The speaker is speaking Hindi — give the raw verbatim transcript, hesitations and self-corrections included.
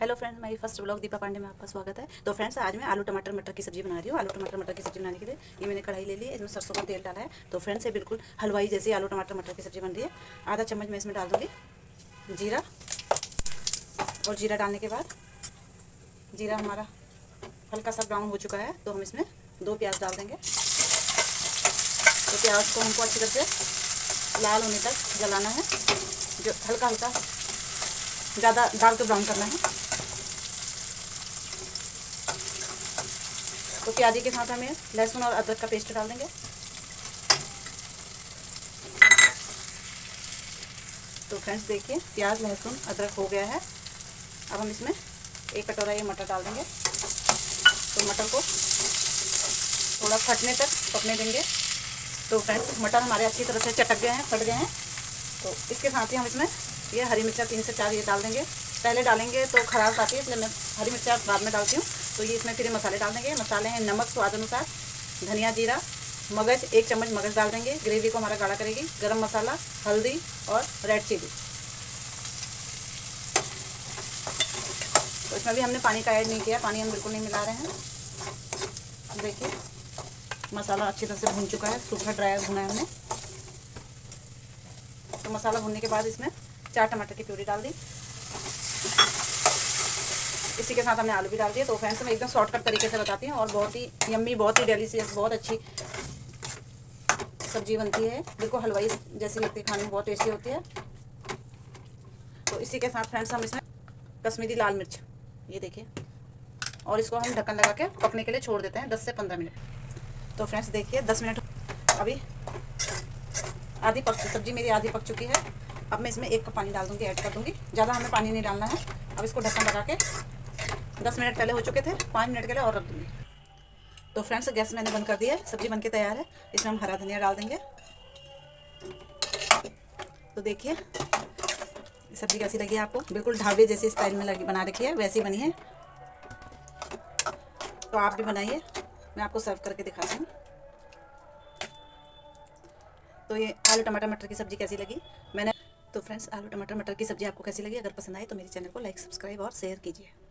हेलो फ्रेंड्स, मेरी फर्स्ट ब्लॉग दीपा पांडे में आपका स्वागत है। तो फ्रेंड्स, आज मैं आलू टमाटर मटर की सब्जी बना रही हूँ। आलू टमाटर मटर की सब्जी बनाने के लिए ये मैंने कढ़ाई ले ली है, इसमें सरसों का तेल डाला है। तो फ्रेंड्स, ये बिल्कुल हलवाई जैसी आलू टमाटर मटर की सब्जी बन रही है। आधा चम्मच मैं इसमें डाल दूँगी जीरा, और जीरा डालने के बाद जीरा हमारा हल्का सा ब्राउन हो चुका है तो हम इसमें दो प्याज डाल देंगे। तो प्याज को हमको अच्छी तरह से लाल होने तक जलाना है, जो हल्का हल्का ज़्यादा डाल के ब्राउन करना है। तो प्याजी के साथ हमें लहसुन और अदरक का पेस्ट डाल देंगे। तो फ्रेंड्स देखिए, प्याज लहसुन अदरक हो गया है। अब हम इसमें एक कटोरा ये मटर डाल देंगे। तो मटर को थोड़ा फटने तक पकने देंगे। तो फ्रेंड्स, मटर हमारे अच्छी तरह से चटक गए हैं, फट गए हैं। तो इसके साथ ही हम इसमें ये हरी मिर्चा तीन से चार ये डाल देंगे। पहले डालेंगे तो खराब आती है, इसलिए मैं हरी मिर्चा बाद में डालती हूँ। तो ये इसमें फिर मसाले डाल देंगे। मसाले हैं नमक स्वाद अनुसार, धनिया जीरा, मगज एक चम्मच मगज डाल देंगे, ग्रेवी को हमारा गाढ़ा करेगी। गरम मसाला, हल्दी और रेड चिली। तो इसमें भी हमने पानी का ऐड नहीं किया, पानी हम बिल्कुल नहीं मिला रहे हैं। देखिए, मसाला अच्छी तरह से भून चुका है, सूखा ड्राई भुना है हमने। तो मसाला भूनने के बाद इसमें चार टमाटर की प्यूरी डाल दी। इसी के साथ हमने आलू भी डाल दिए। तो फ्रेंड्स, मैं एकदम शॉर्टकट तरीके से बताती हूँ और बहुत ही यम्मी, बहुत ही डेलीशियस, बहुत अच्छी सब्जी बनती है। बिल्कुल हलवाई जैसी लगती है, खाने में बहुत टेस्टी होती है। तो इसी के साथ फ्रेंड्स, हम इसमें कश्मीरी लाल मिर्च ये देखिए, और इसको हम ढक्कन लगा के पकने के लिए छोड़ देते हैं दस से पंद्रह मिनट। तो फ्रेंड्स देखिए, दस मिनट अभी आधी पक सब्जी मेरी आधी पक चुकी है। अब मैं इसमें एक कप पानी डाल दूँगी, ऐड कर दूँगी। ज़्यादा हमें पानी नहीं डालना है। अब इसको ढक्कन लगा के दस मिनट पहले हो चुके थे, पाँच मिनट के लिए और रख दूँगी। तो फ्रेंड्स, गैस मैंने बंद कर दिया है, सब्जी बनके तैयार है। इसमें हम हरा धनिया डाल देंगे। तो देखिए सब्जी कैसी लगी आपको, बिल्कुल ढाबे जैसे स्टाइल में लगी बना रखी है, वैसी बनी है। तो आप भी बनाइए, मैं आपको सर्व करके दिखाती हूँ। तो ये आलू टमाटर मटर की सब्ज़ी कैसी लगी मैंने तो फ्रेंड्स, आलू टमाटर मटर की सब्ज़ी आपको कैसी लगी? अगर पसंद आए तो मेरे चैनल को लाइक, सब्सक्राइब और शेयर कीजिए।